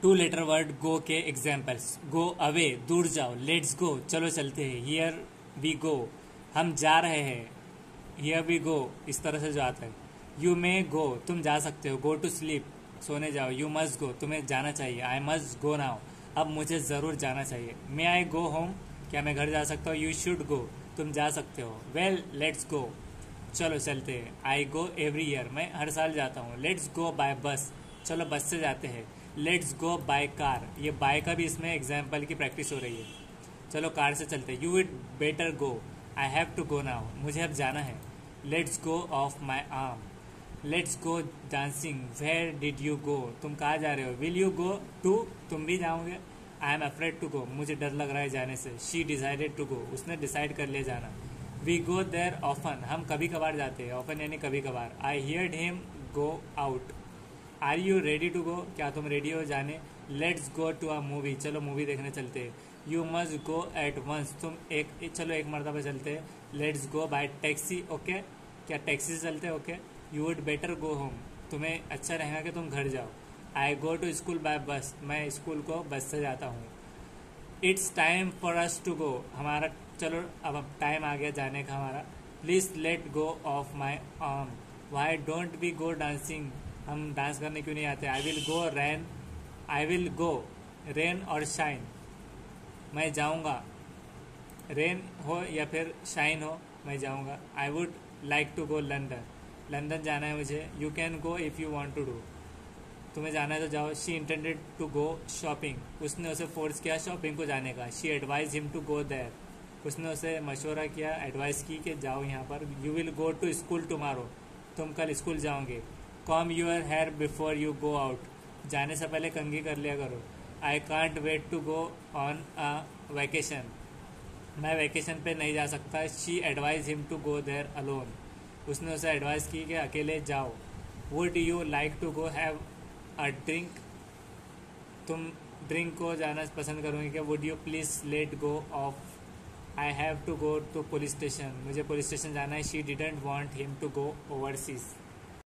To letter word go के examples. Go away, दूर जाओ। लेट्स गो, चलो चलते हैं। हियर वी गो, हम जा रहे हैं। हियर वी गो, इस तरह से जो आता है। यू मे गो, तुम जा सकते हो। गो टू स्लीप, सोने जाओ। यू मस्ट गो, तुम्हें जाना चाहिए। आई मस्ट गो नाउ, अब मुझे ज़रूर जाना चाहिए। मे आई गो होम, क्या मैं घर जा सकता हूँ। यू शुड गो, तुम जा सकते हो। वेल लेट्स गो, चलो चलते हैं। आई गो एवरी ईयर, मैं हर साल जाता हूँ। लेट्स गो बाय बस, चलो बस से जाते हैं। लेट्स गो बाय कार, ये बाय का भी इसमें एग्जाम्पल की प्रैक्टिस हो रही है। चलो कार से चलते हैं। You would better go, I have to go now, मुझे अब जाना है। Let's go of my arm, let's go dancing. Where did you go, तुम कहाँ जा रहे हो। विल यू गो टू, तुम भी जाओगे। I am afraid to go, मुझे डर लग रहा है जाने से। शी डिसाइडेड टू गो, उसने डिसाइड कर लिया जाना। वी गो देयर ऑफन, हम कभी कभार जाते हैं। ऑफन यानी कभी कभार। I heard him go out. Are you ready to go, क्या तुम रेडी हो जाने। Let's go to a movie, चलो मूवी देखने चलते हैं। You must go at once, तुम चलो एक मरतबा चलते हैं। Let's go by taxi, okay, क्या टैक्सी से चलते हैं। Okay. You would better go home, तुम्हें अच्छा रहेगा कि तुम घर जाओ। I go to school by bus, मैं स्कूल को बस से जाता हूँ। It's time for us to go, हमारा चलो अब टाइम आ गया जाने का हमारा। Please let go of my arm. Why don't we go dancing, हम डांस करने क्यों नहीं आते। I will go rain, I will go rain और शाइन, मैं जाऊंगा। रेन हो या फिर शाइन हो, मैं जाऊंगा। I would like to go London, London जाना है मुझे। You can go if you want to do, तुम्हें जाना है तो जाओ। She intended to go shopping, उसने उसे फोर्स किया शॉपिंग को जाने का। She advise him to go there, उसने उसे मशवरा किया, एडवाइस की कि जाओ यहाँ पर। You will go to school tomorrow, तुम कल स्कूल जाओगे। Comb your hair before you go out, जाने से पहले कंघी कर लिया करो। I can't wait to go on a vacation, मैं वैकेशन पे नहीं जा सकता। She advise him to go there alone, उसने उसे एडवाइस की कि अकेले जाओ। Would you like to go have a drink, तुम ड्रिंक को जाना पसंद करोगे क्या। Would you please let go of, I have to go to police station, मुझे पुलिस स्टेशन जाना है। She didn't want him to go overseas,